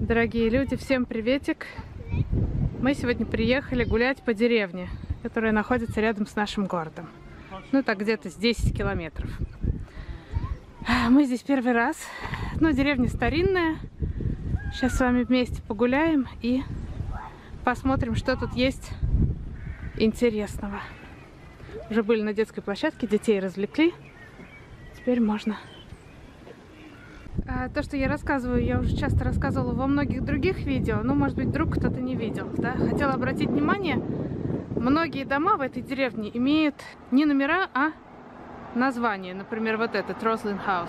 Дорогие люди, всем приветик! Мы сегодня приехали гулять по деревне, которая находится рядом с нашим городом. Ну, так где-то с 10 километров. Мы здесь первый раз. Ну, деревня старинная. Сейчас с вами вместе погуляем и посмотрим, что тут есть интересного. Уже были на детской площадке, детей развлекли. Теперь можно. То, что я рассказываю, я уже часто рассказывала во многих других видео, но, может быть, вдруг кто-то не видел, да? Хотела обратить внимание, многие дома в этой деревне имеют не номера, а название. Например, вот этот Roslyn House.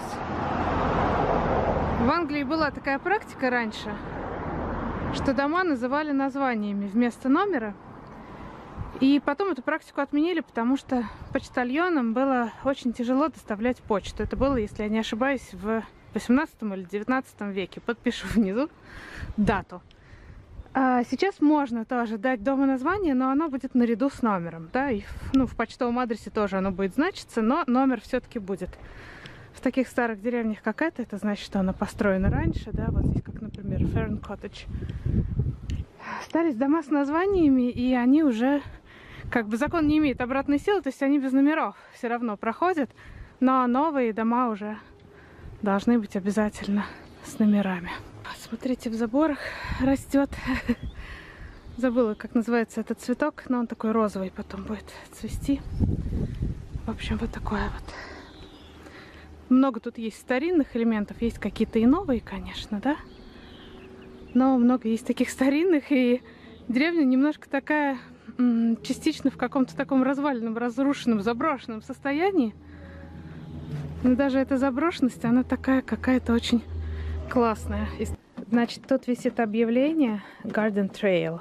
В Англии была такая практика раньше, что дома называли названиями вместо номера. И потом эту практику отменили, потому что почтальонам было очень тяжело доставлять почту. Это было, если я не ошибаюсь, в 18 или 19 веке. Подпишу внизу дату. А сейчас можно тоже дать дому название, но оно будет наряду с номером. Да? И в почтовом адресе тоже оно будет значиться, но номер все-таки будет. В таких старых деревнях, как это значит, что она построена раньше. Да? Вот здесь, как, например, Fern Cottage. Остались дома с названиями, и они уже, как бы, закон не имеет обратной силы, то есть они без номеров все равно проходят, но новые дома уже должны быть обязательно с номерами. Смотрите, в заборах растет. Забыла, как называется этот цветок, но он такой розовый, потом будет цвести. В общем, вот такое вот. Много тут есть старинных элементов, есть какие-то и новые, конечно, да? Но много есть таких старинных, и деревня немножко такая, частично в каком-то таком разваленном, разрушенном, заброшенном состоянии. Но даже эта заброшенность, она такая какая-то очень классная. Значит, тут висит объявление Garden Trail.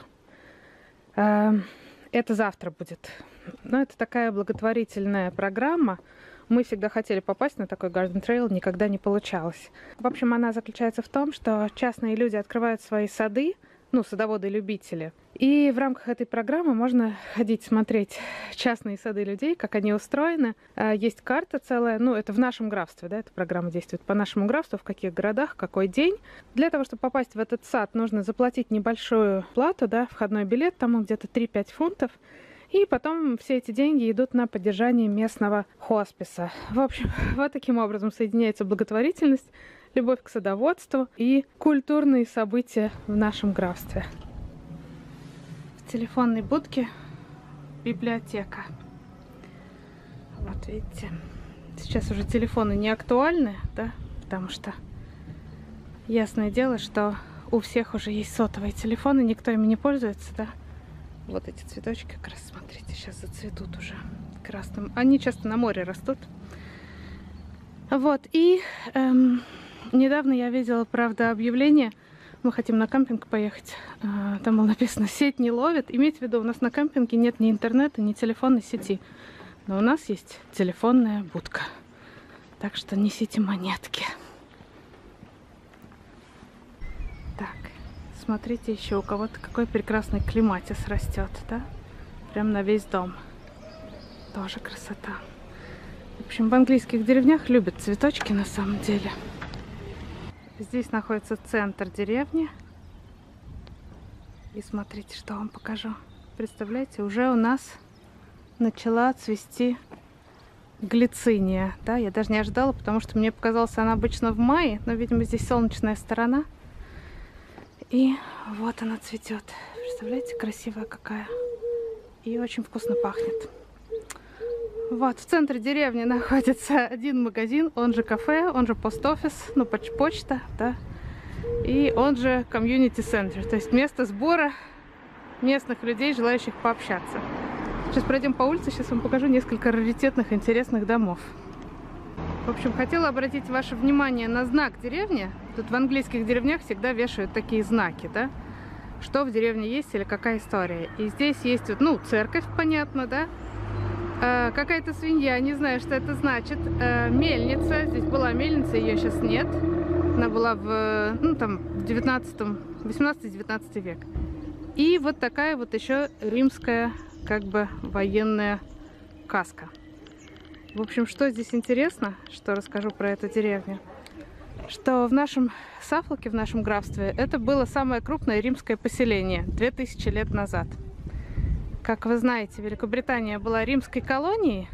Это завтра будет. Но это такая благотворительная программа. Мы всегда хотели попасть на такой Garden Trail, никогда не получалось. В общем, она заключается в том, что частные люди открывают свои сады, садоводы-любители. И в рамках этой программы можно ходить смотреть частные сады людей, как они устроены. Есть карта целая, это в нашем графстве, да, эта программа действует по нашему графству, в каких городах, какой день. Для того, чтобы попасть в этот сад, нужно заплатить небольшую плату, да, входной билет, там он где-то 3-5 фунтов. И потом все эти деньги идут на поддержание местного хосписа. В общем, вот таким образом соединяется благотворительность, любовь к садоводству и культурные события в нашем графстве. В телефонной будке библиотека. Вот видите, сейчас уже телефоны не актуальны, да, потому что ясное дело, что у всех уже есть сотовые телефоны, никто ими не пользуется, да. Вот эти цветочки как раз, смотрите, сейчас зацветут уже красным. Они часто на море растут. Вот, и недавно я видела, правда, объявление. Мы хотим на кемпинг поехать. Там было написано: сеть не ловит. Имейте в виду, у нас на кемпинге нет ни интернета, ни телефонной сети. Но у нас есть телефонная будка. Так что несите монетки. Так, смотрите еще, у кого-то какой прекрасный клематис растет, да? Прям на весь дом. Тоже красота. В общем, в английских деревнях любят цветочки на самом деле. Здесь находится центр деревни. И смотрите, что вам покажу. Представляете, уже у нас начала цвести глициния. Да, я даже не ожидала, потому что мне показалось, она обычно в мае. Но, видимо, здесь солнечная сторона. И вот она цветет. Представляете, красивая какая. И очень вкусно пахнет. Вот, в центре деревни находится один магазин, он же кафе, он же пост-офис, почта, да, и он же комьюнити-центр, то есть место сбора местных людей, желающих пообщаться. Сейчас пройдем по улице, сейчас вам покажу несколько раритетных, интересных домов. В общем, хотела обратить ваше внимание на знак деревни. Тут в английских деревнях всегда вешают такие знаки, да, что в деревне есть или какая история. И здесь есть, церковь, понятно, да. Какая-то свинья, не знаю, что это значит. Мельница, здесь была мельница, ее сейчас нет. Она была в 18-19 век. И вот такая вот еще римская, как бы, военная каска. В общем, что здесь интересно, что расскажу про эту деревню. что в нашем Саффолке, в нашем графстве, это было самое крупное римское поселение 2000 лет назад. Как вы знаете, Великобритания была римской колонией,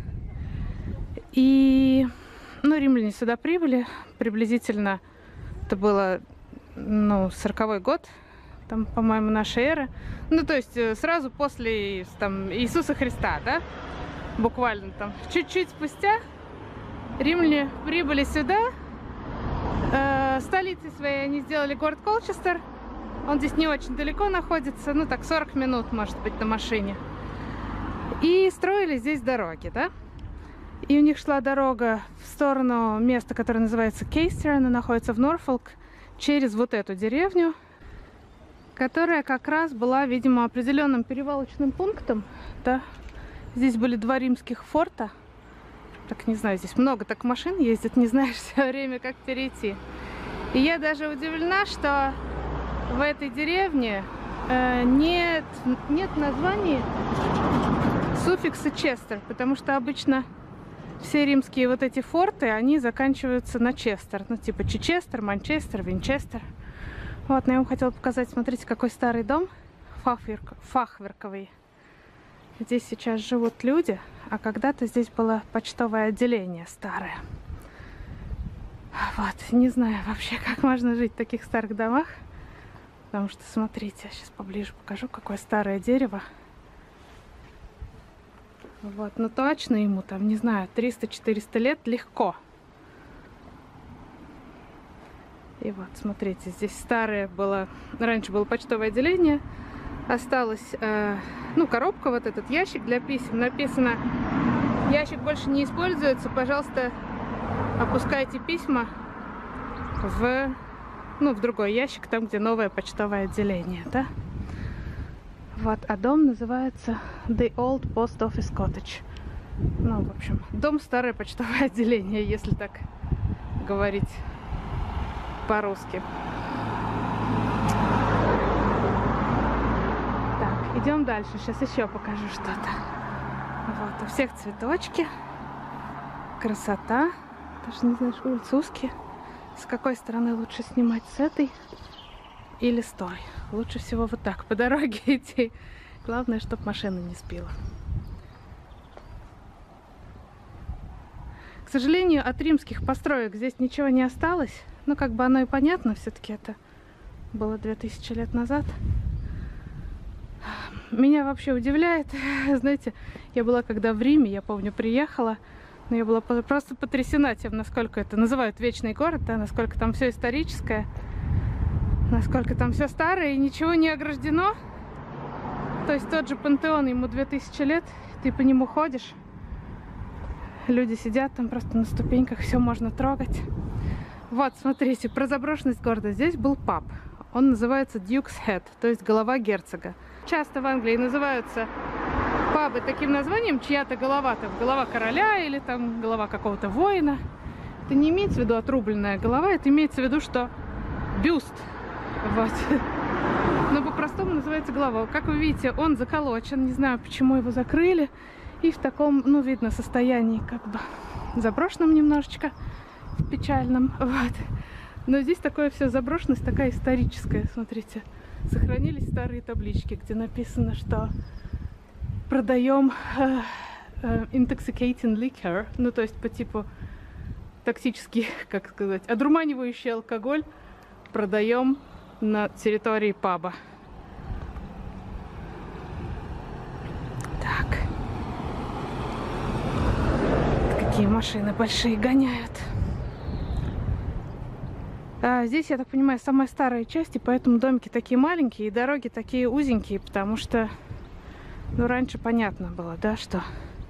и римляне сюда прибыли приблизительно, это было 40-й год, там, по-моему, нашей эры, то есть сразу после Иисуса Христа, да, буквально там чуть-чуть спустя римляне прибыли сюда. Столицей своей они сделали город Колчестер. Он здесь не очень далеко находится, 40 минут, может быть, на машине. И строили здесь дороги, да? И у них шла дорога в сторону места, которое называется Кейстер, она находится в Норфолк, через вот эту деревню, которая как раз была, видимо, определенным перевалочным пунктом, да? Здесь были 2 римских форта. Так, не знаю, здесь много так машин ездит, не знаешь все время, как перейти. И я даже удивлена, что в этой деревне нет названий суффикса Честер, потому что обычно все римские вот эти форты, они заканчиваются на Честер. Типа Чичестер, Манчестер, Винчестер. Вот, но я вам хотела показать, смотрите, какой старый дом, фахверковый. Здесь сейчас живут люди, а когда-то здесь было почтовое отделение старое. Вот, не знаю вообще, как можно жить в таких старых домах. Потому что, смотрите, я сейчас поближе покажу, какое старое дерево. Вот, точно ему там, не знаю, 300-400 лет легко. И вот, смотрите, здесь старое было, раньше было почтовое отделение. Осталась, коробка, вот этот ящик для писем. Написано, ящик больше не используется, пожалуйста, опускайте письма в другой ящик, там, где новое почтовое отделение, да? Вот, а дом называется The Old Post Office Cottage. В общем, дом старое почтовое отделение, если так говорить по-русски. Идем дальше, сейчас еще покажу что-то. Вот, у всех цветочки. Красота. Даже не знаешь, улицы узкие. С какой стороны лучше снимать, с этой или с той? Лучше всего вот так, по дороге идти. Главное, чтобы машина не сбила. К сожалению, от римских построек здесь ничего не осталось. Оно и понятно, все-таки это было 2000 лет назад. Меня вообще удивляет, знаете, я была когда в Риме, я помню, приехала, но я была просто потрясена тем, насколько это называют вечный город, да, насколько там все историческое, насколько там все старое и ничего не ограждено. То есть тот же Пантеон, ему 2000 лет, ты по нему ходишь, люди сидят там просто на ступеньках, все можно трогать. Вот, смотрите, про заброшенность города. Здесь был паб, он называется Duke's Head, то есть голова герцога. Часто в Англии называются пабы таким названием, чья-то голова, там, голова короля или там голова какого-то воина. Это не имеется в виду отрубленная голова, это имеется в виду, что бюст. Вот. Но по-простому называется голова. Как вы видите, он заколочен, не знаю, почему его закрыли. И в таком, видно, состоянии, как бы заброшенном немножечко, в печальном. Вот. Но здесь такое все, заброшенность такая историческая, смотрите. Сохранились старые таблички, где написано, что продаем intoxicating liquor, то есть по типу токсический, как сказать, одурманивающий алкоголь продаем на территории паба. Так. Какие машины большие гоняют. Здесь, я так понимаю, самая старая часть, и поэтому домики такие маленькие, и дороги такие узенькие, потому что, раньше понятно было, да, что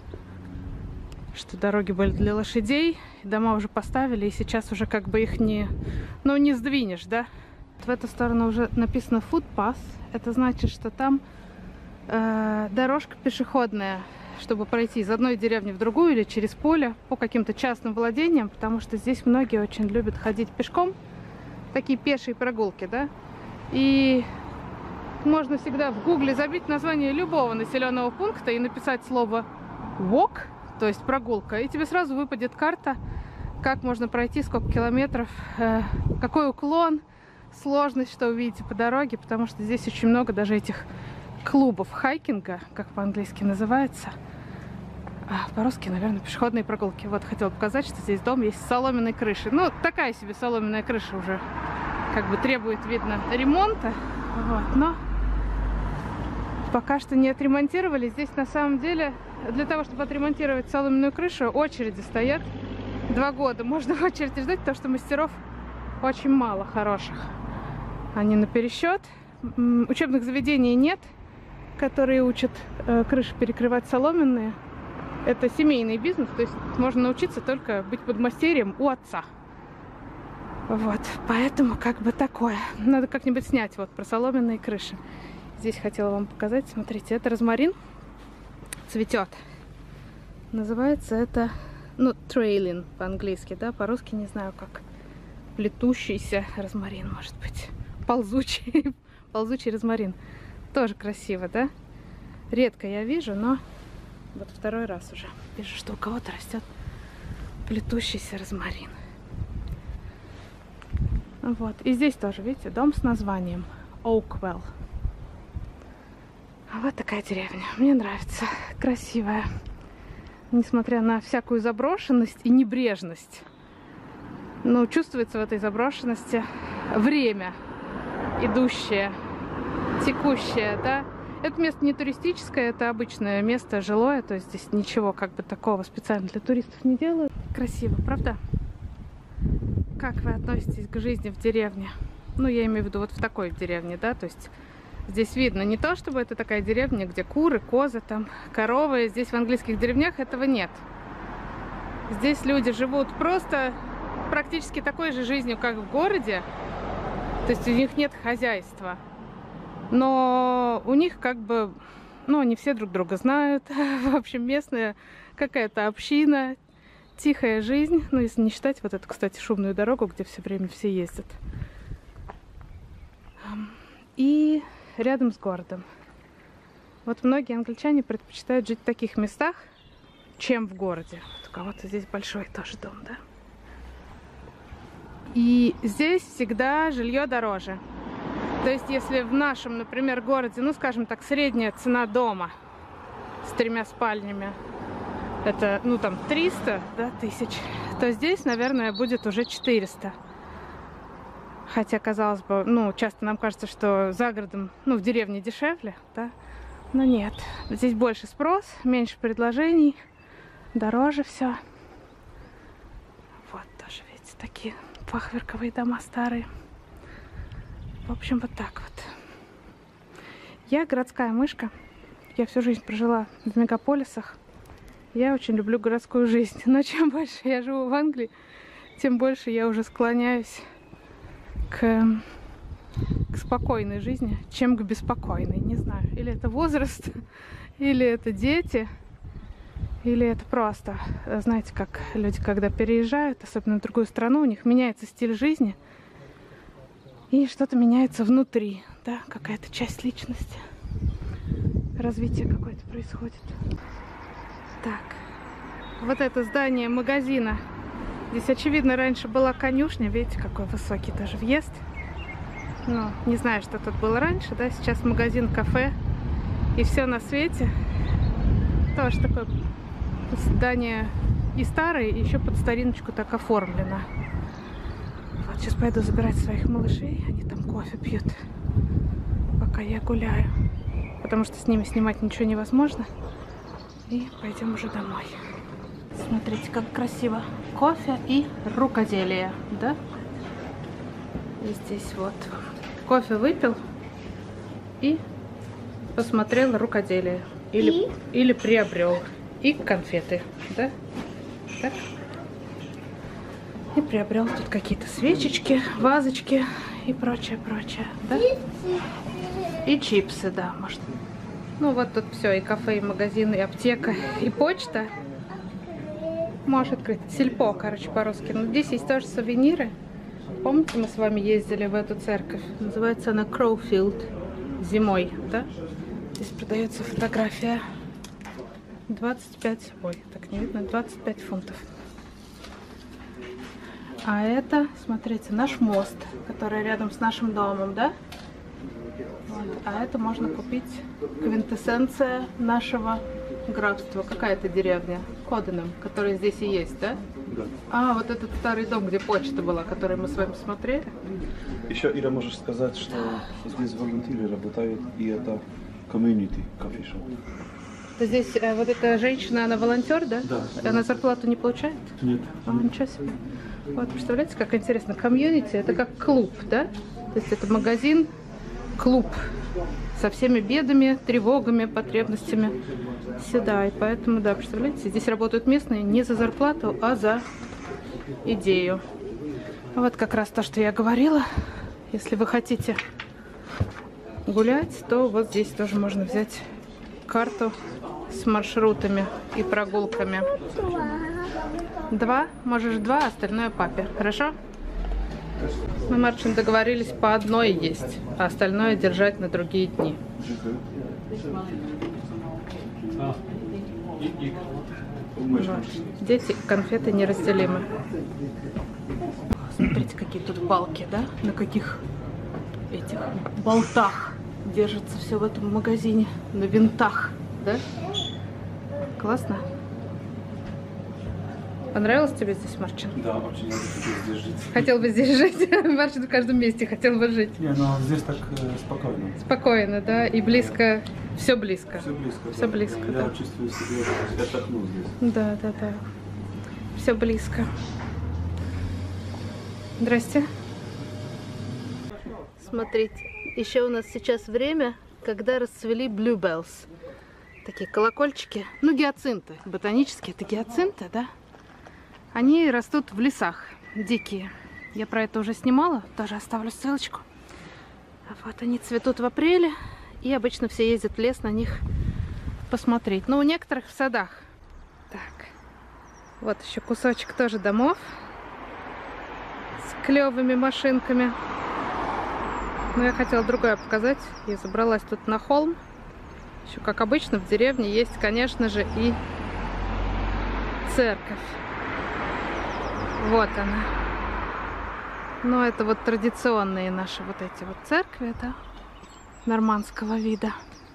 дороги были для лошадей, дома уже поставили, и сейчас уже как бы их не сдвинешь, да. В эту сторону уже написано footpath, это значит, что там дорожка пешеходная, чтобы пройти из одной деревни в другую или через поле по каким-то частным владениям, потому что здесь многие очень любят ходить пешком. Такие пешие прогулки, да, и можно всегда в гугле забить название любого населенного пункта и написать слово walk, то есть прогулка, и тебе сразу выпадет карта как можно пройти, сколько километров, какой уклон, сложность, что увидите по дороге, потому что здесь очень много даже этих клубов хайкинга, как по-английски называется. А по-русски, наверное, пешеходные прогулки. Вот, хотела показать, что здесь дом есть с соломенной крышей. Ну, такая себе соломенная крыша уже как бы требует, видно, ремонта. Вот, но пока что не отремонтировали. Здесь на самом деле для того, чтобы отремонтировать соломенную крышу, очереди стоят. 2 года можно в очереди ждать, потому что мастеров очень мало хороших. Они напересчет. Учебных заведений нет, которые учат крыши перекрывать соломенные. Это семейный бизнес, то есть можно научиться только быть подмастерьем у отца. Вот, поэтому как бы такое. Надо как-нибудь снять вот про соломенные крыши. Здесь хотела вам показать, смотрите, это розмарин, цветет. Называется это, ну, трейлин по-английски, да, по-русски не знаю как. Плетущийся розмарин, может быть. Ползучий, ползучий розмарин. Тоже красиво, да? Редко я вижу, но вот 2-й раз уже вижу, что у кого-то растет плетущийся розмарин. Вот. И здесь тоже, видите, дом с названием Oakwell. Вот такая деревня. Мне нравится. Красивая. Несмотря на всякую заброшенность и небрежность. Но чувствуется в этой заброшенности время, идущее, текущее, да. Это место не туристическое, это обычное место жилое, то есть здесь ничего как бы такого специально для туристов не делают. Красиво, правда? Как вы относитесь к жизни в деревне? Ну, я имею в виду вот в такой деревне, да, то есть здесь видно не то, чтобы это такая деревня, где куры, козы, там, коровы. Здесь в английских деревнях этого нет. Здесь люди живут просто практически такой же жизнью, как в городе. То есть у них нет хозяйства. Но у них как бы, ну, они все друг друга знают. В общем, местная какая-то община, тихая жизнь. Ну, если не считать вот эту, кстати, шумную дорогу, где все время все ездят. И рядом с городом. Вот многие англичане предпочитают жить в таких местах, чем в городе. Вот у кого-то здесь большой тоже дом, да? И здесь всегда жилье дороже. То есть, если в нашем, например, городе, ну, скажем так, средняя цена дома с 3 спальнями, это, ну, там, 300, да, тысяч, то здесь, наверное, будет уже 400. Хотя, казалось бы, ну, часто нам кажется, что за городом, ну, в деревне дешевле, да, но нет. Здесь больше спрос, меньше предложений, дороже все. Вот тоже, видите, такие фахверковые дома старые. В общем, вот так вот. Я городская мышка. Я всю жизнь прожила в мегаполисах. Я очень люблю городскую жизнь. Но чем больше я живу в Англии, тем больше я уже склоняюсь к спокойной жизни, чем к беспокойной. Не знаю, или это возраст, или это дети, или это просто, знаете, как люди, когда переезжают, особенно в другую страну, у них меняется стиль жизни, и что-то меняется внутри, да, какая-то часть личности, развитие какое-то происходит. Так, вот это здание магазина. Здесь, очевидно, раньше была конюшня. Видите, какой высокий даже въезд. Ну, не знаю, что тут было раньше, да. Сейчас магазин, кафе и все на свете. Тоже такое здание и старое, и еще под стариночку так оформлено. Вот, сейчас пойду забирать своих малышей. Они там кофе пьют, пока я гуляю. Потому что с ними снимать ничего невозможно. И пойдем уже домой. Смотрите, как красиво. Кофе и рукоделие, да? И здесь вот кофе выпил и посмотрел рукоделие. Или приобрел. И конфеты, да? Так. И приобрел тут какие-то свечечки, вазочки и прочее, да? И чипсы, да, может. Ну вот тут все, и кафе, и магазин, и аптека, и почта. Можешь открыть. Сельпо, короче, по-русски. Но здесь есть тоже сувениры. Помните, мы с вами ездили в эту церковь? Называется она Кроуфилд. Зимой, да? Здесь продается фотография. 25, ой, так не видно, 25 фунтов. А это, смотрите, наш мост, который рядом с нашим домом, да? Вот. А это можно купить квинтэссенция нашего графства. Какая-то деревня, Коденем, которая здесь и есть, да? Да. А, вот этот старый дом, где почта была, который мы с вами смотрели. Еще, Ира, можешь сказать, что здесь волонтеры работают, и это community coffee shop. То здесь вот эта женщина, она волонтер, да? Да. Она зарплату не получает? Нет. А, ничего себе. Вот, представляете, как интересно. Комьюнити — это как клуб, да? То есть это магазин, клуб со всеми бедами, тревогами, потребностями сюда. И поэтому, да, представляете, здесь работают местные не за зарплату, а за идею. Вот как раз то, что я говорила. Если вы хотите гулять, то вот здесь тоже можно взять карту с маршрутами и прогулками. 2? Можешь 2, остальное папе. Хорошо? Мы, Марчин, договорились по одной есть, а остальное держать на другие дни. Вот. Дети, конфеты неразделимы. Смотрите, какие тут балки, да? На каких этих болтах держится все в этом магазине. На винтах, да? Классно. Понравилось тебе здесь, Марчин? Да, очень хотел здесь жить. Хотел бы здесь жить. Марчин в каждом месте хотел бы жить. Не, но здесь так спокойно. Спокойно, да? И близко. Все близко. Все близко. Все близко, Я да. чувствую себя, я отдохну здесь. Да, да, да. Все близко. Здрасте. Смотрите, еще у нас сейчас время, когда расцвели bluebells. Такие колокольчики, ну гиацинты, ботанические, это гиацинты, да? Они растут в лесах, дикие. Я про это уже снимала, тоже оставлю ссылочку. Вот они цветут в апреле, и обычно все ездят в лес на них посмотреть. Но у некоторых в садах. Так, вот еще кусочек тоже домов с клевыми машинками. Но я хотела другое показать. Я забралась тут на холм. Еще, как обычно, в деревне есть, конечно же, и церковь. Вот она. Но это вот традиционные наши вот эти вот церкви, да, нормандского вида.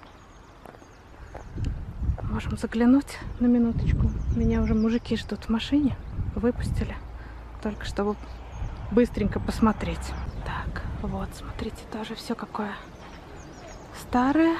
Можем заглянуть на минуточку. Меня уже мужики ждут в машине. Выпустили. Только чтобы быстренько посмотреть. Так, вот, смотрите, тоже все какое старое.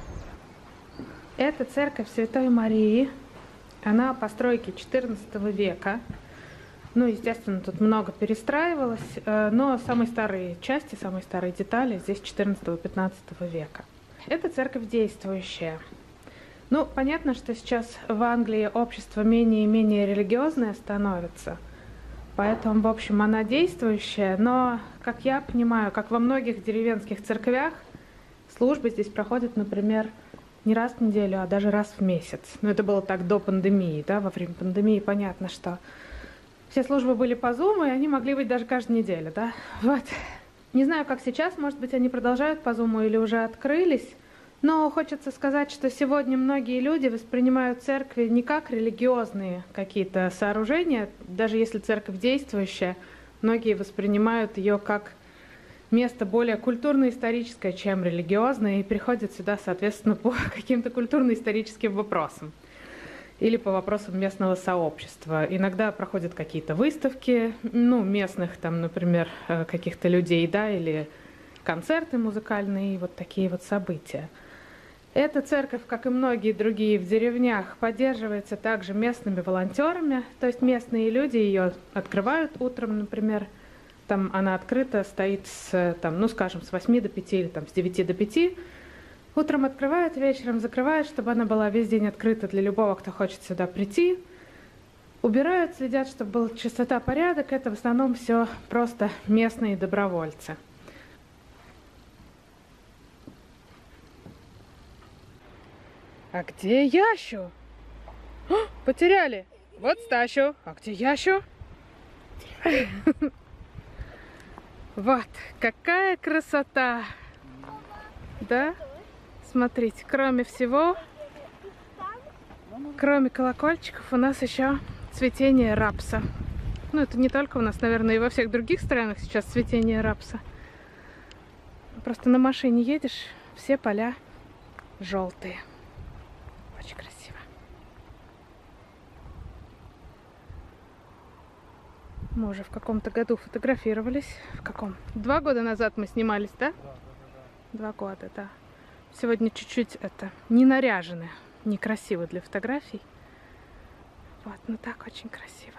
Это церковь Святой Марии. Она постройки 14 века. Ну, естественно, тут много перестраивалось, но самые старые части, самые старые детали здесь 14-15 века. Это церковь действующая. Ну, понятно, что сейчас в Англии общество менее и менее религиозное становится, поэтому, в общем, она действующая, но, как я понимаю, как во многих деревенских церквях, службы здесь проходят, например, не раз в неделю, а даже раз в месяц. Но это было так до пандемии, да, во время пандемии понятно, что все службы были по Zoom, и они могли быть даже каждую неделю, да, вот. Не знаю, как сейчас, может быть, они продолжают по Zoom или уже открылись, но хочется сказать, что сегодня многие люди воспринимают церкви не как религиозные какие-то сооружения, даже если церковь действующая, многие воспринимают ее как место более культурно-историческое, чем религиозное, и приходят сюда, соответственно, по каким-то культурно-историческим вопросам или по вопросам местного сообщества. Иногда проходят какие-то выставки, ну, местных, там, например, каких-то людей, да, или концерты музыкальные, вот такие вот события. Эта церковь, как и многие другие в деревнях, поддерживается также местными волонтерами, то есть местные люди ее открывают утром, например, там она открыта, стоит с, там, ну, скажем, с 8 до 5 или там, с 9 до 5. Утром открывают, вечером закрывают, чтобы она была весь день открыта для любого, кто хочет сюда прийти. Убирают, следят, чтобы была чистота, порядок. Это в основном все просто местные добровольцы. А где Ящу? О, потеряли. Вот Стащу. А где Ящу? Вот, какая красота! Да? Смотрите, кроме всего, кроме колокольчиков, у нас еще цветение рапса. Ну, это не только у нас, наверное, и во всех других странах сейчас цветение рапса. Просто на машине едешь, все поля желтые. Очень красиво. Мы уже в каком-то году фотографировались. В каком? 2 года назад мы снимались, да? 2 года, да. Сегодня чуть-чуть не наряжены, некрасиво для фотографий. Вот, но так очень красиво.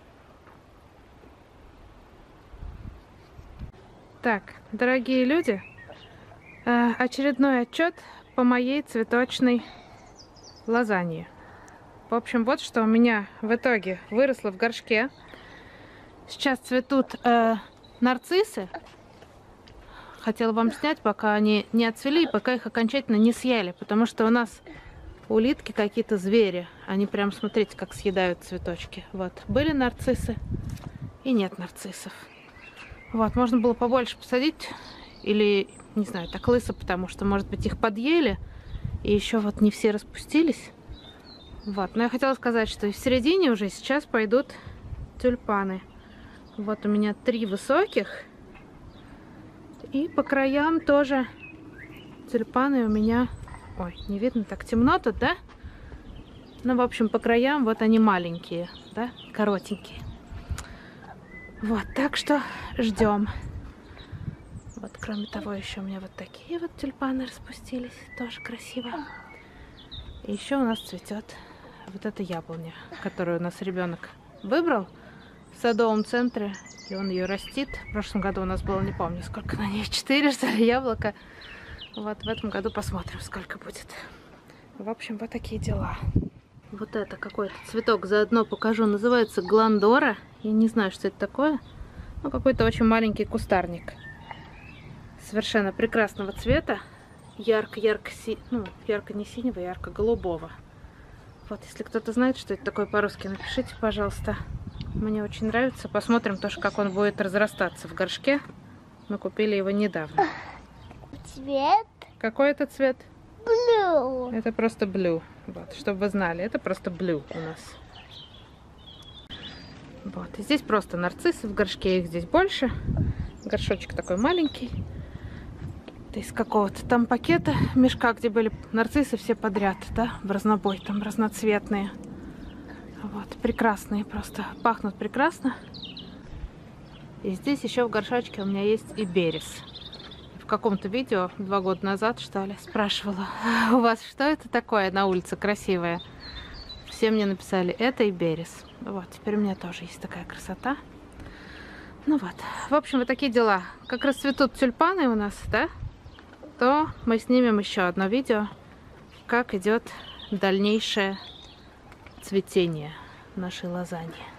Так, дорогие люди, очередной отчет по моей цветочной лазанье. В общем, вот что у меня в итоге выросло в горшке. Сейчас цветут нарциссы. Хотела вам снять, пока они не отцвели и пока их окончательно не съели. Потому что у нас улитки какие-то звери. Они прям, смотрите, как съедают цветочки. Вот, были нарциссы и нет нарциссов. Вот, можно было побольше посадить. Или, не знаю, так лысо, потому что, может быть, их подъели. И еще вот не все распустились. Вот, но я хотела сказать, что в середине уже сейчас пойдут тюльпаны. Вот у меня 3 высоких. И по краям тоже тюльпаны у меня... Ой, не видно, так темно тут, да? Ну, в общем, по краям вот они маленькие, да, коротенькие. Вот, так что ждем. Вот, кроме того, еще у меня вот такие вот тюльпаны распустились. Тоже красиво. И еще у нас цветет вот эта яблоня, которую у нас ребенок выбрал в садовом центре. И он ее растит. В прошлом году у нас было, не помню, сколько на ней, 4, что ли, яблока. Вот в этом году посмотрим, сколько будет. В общем, вот такие дела. Вот это какой-то цветок заодно покажу. Называется гландора. Я не знаю, что это такое. Ну, какой-то очень маленький кустарник. Совершенно прекрасного цвета. Ярко-ярко, ну, ярко не синего, ярко-голубого. Вот, если кто-то знает, что это такое по-русски, напишите, пожалуйста. Мне очень нравится. Посмотрим тоже, как он будет разрастаться в горшке. Мы купили его недавно. Цвет? Какой это цвет? Blue. Это просто blue. Вот, чтобы вы знали, это просто blue у нас. Вот, и здесь просто нарциссы в горшке, их здесь больше. Горшочек такой маленький. Это из какого-то там пакета, мешка, где были нарциссы все подряд, да, в разнобой, там разноцветные. Вот, прекрасные просто, пахнут прекрасно. И здесь еще в горшочке у меня есть и берез. В каком-то видео 2 года назад, что ли, спрашивала, у вас что это такое на улице красивое? Все мне написали, это и берез. Вот, теперь у меня тоже есть такая красота. Ну вот, в общем, вот такие дела. Как расцветут тюльпаны у нас, да, то мы снимем еще одно видео, как идет дальнейшее цветение нашей лазаньи.